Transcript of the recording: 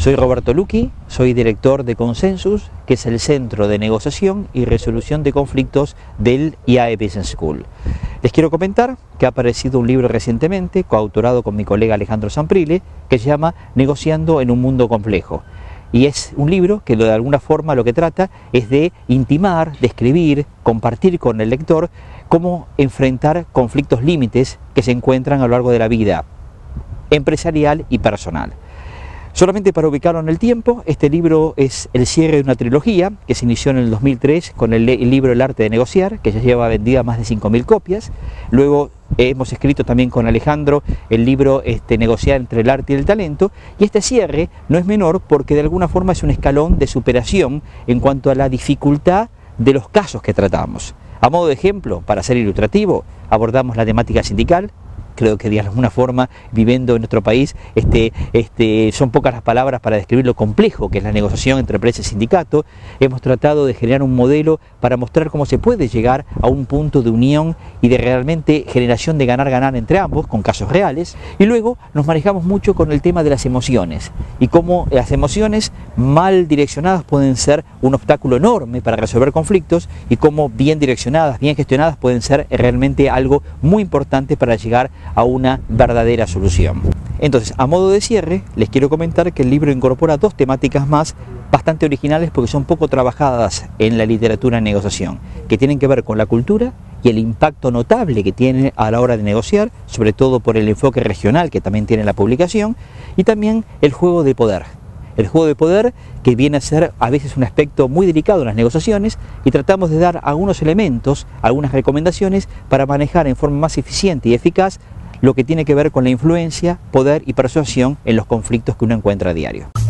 Soy Roberto Luqui, soy director de Consensus, que es el Centro de Negociación y Resolución de Conflictos del IAE Business School. Les quiero comentar que ha aparecido un libro recientemente, coautorado con mi colega Alejandro Samprile, que se llama Negociando en un mundo complejo. Y es un libro que de alguna forma lo que trata es de intimar, describir, compartir con el lector cómo enfrentar conflictos límites que se encuentran a lo largo de la vida empresarial y personal. Solamente para ubicarlo en el tiempo, este libro es el cierre de una trilogía que se inició en el 2003 con el libro El arte de negociar, que ya lleva vendida más de 5.000 copias. Luego hemos escrito también con Alejandro el libro Negociar entre el arte y el talento. Y este cierre no es menor porque de alguna forma es un escalón de superación en cuanto a la dificultad de los casos que tratamos. A modo de ejemplo, para ser ilustrativo, abordamos la temática sindical. Creo que de alguna forma, viviendo en nuestro país, son pocas las palabras para describir lo complejo que es la negociación entre empresa y sindicato. Hemos tratado de generar un modelo para mostrar cómo se puede llegar a un punto de unión y de realmente generación de ganar-ganar entre ambos, con casos reales. Y luego nos manejamos mucho con el tema de las emociones y cómo las emociones mal direccionadas pueden ser un obstáculo enorme para resolver conflictos y cómo bien direccionadas, bien gestionadas pueden ser realmente algo muy importante para llegar a una verdadera solución. Entonces, a modo de cierre, les quiero comentar que el libro incorpora dos temáticas más bastante originales porque son poco trabajadas en la literatura en negociación, que tienen que ver con la cultura y el impacto notable que tiene a la hora de negociar, sobre todo por el enfoque regional que también tiene la publicación, y también el juego de poder. El juego de poder que viene a ser a veces un aspecto muy delicado en las negociaciones y tratamos de dar algunos elementos, algunas recomendaciones para manejar en forma más eficiente y eficaz lo que tiene que ver con la influencia, poder y persuasión en los conflictos que uno encuentra a diario.